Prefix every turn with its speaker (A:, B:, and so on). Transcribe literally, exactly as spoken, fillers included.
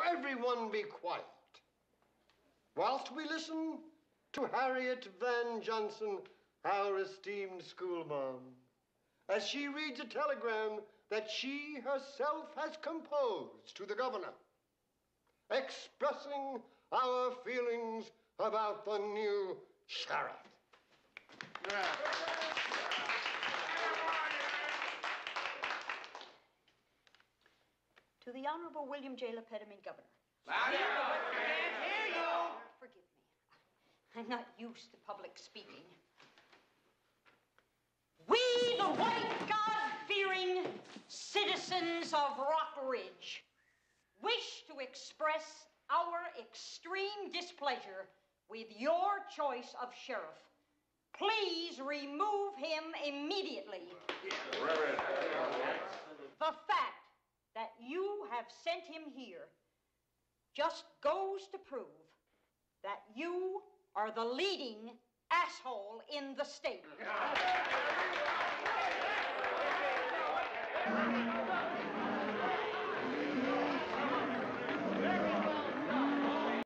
A: everyone be quiet whilst we listen to Harriet Van Johnson, our esteemed schoolma'am, as she reads a telegram that she herself has composed to the governor, expressing our feelings about the new sheriff.
B: To the Honorable William J. Lepediment, Governor.
C: I can't hear you.
B: Forgive me. I'm not used to public speaking. We, the white God-fearing citizens of Rock Ridge, wish to express our extreme displeasure with your choice of sheriff. Please remove him immediately. The fact that you have sent him here just goes to prove that you are the leading asshole in the state.